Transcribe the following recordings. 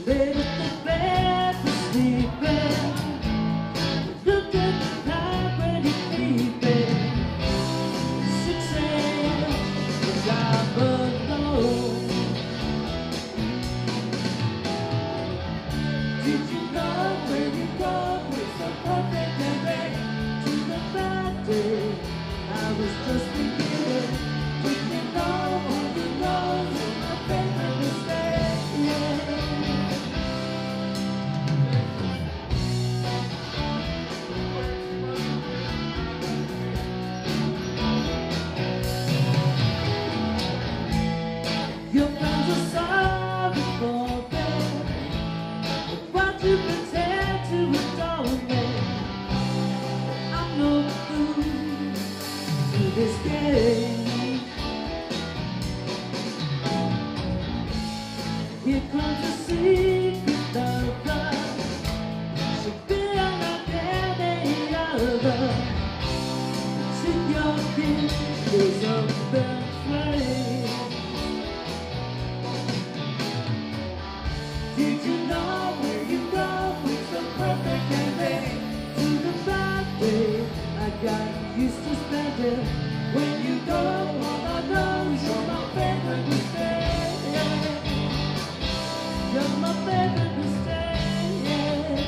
Laid at the bed for sleeping. Looked at the clock when you're creeping. 6 a.m. and I'm alone. Did you know when you go with so perfect and back to the bad day? I was just beginning. Did you know on the road is my favorite mistake? Yeah. Your friends are sorry for them, but why to pretend to adore me? I'm no fool to this game. Here comes a secret lover. She'll be unlike any other. Till your kiss goes up in flames. Did you know where you go with so perfect and late to the bad day? I got used to spending. When you go, all I know is you're my favorite mistake. You're my favorite mistake.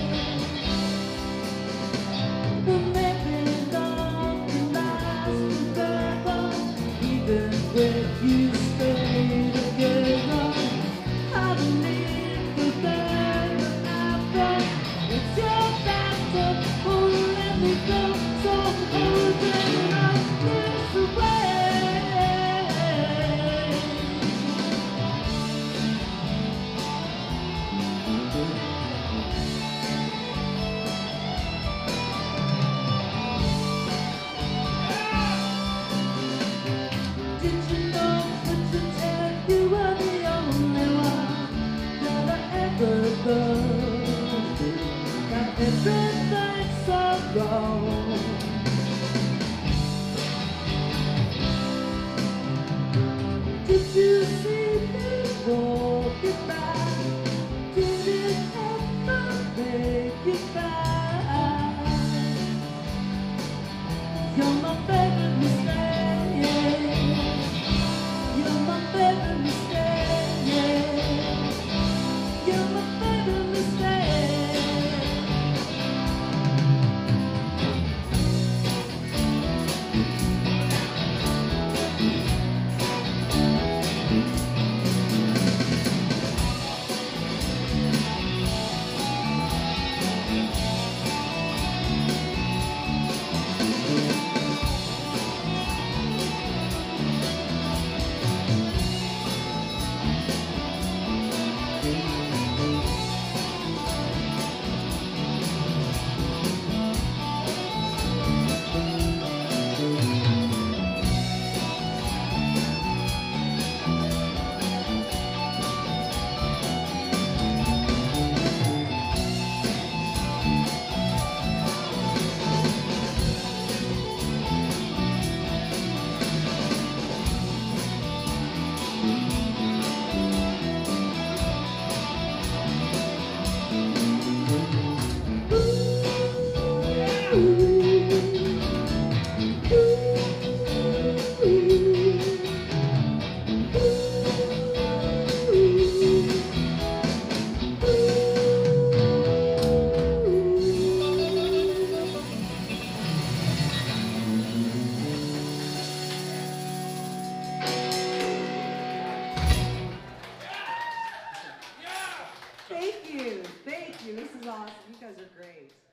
But maybe love can last forever, even when you stay together. I believe the better after. It's your factor who let me go. So hold it up this way. Did you know that you said you were the only one that I ever loved? Now everything's so wrong. Did you see me walking by? Did it ever make you cry? You're my favorite mistake. You're my favorite mistake. You're my favorite mistake. Thank you. Thank you. This is awesome. You guys are great.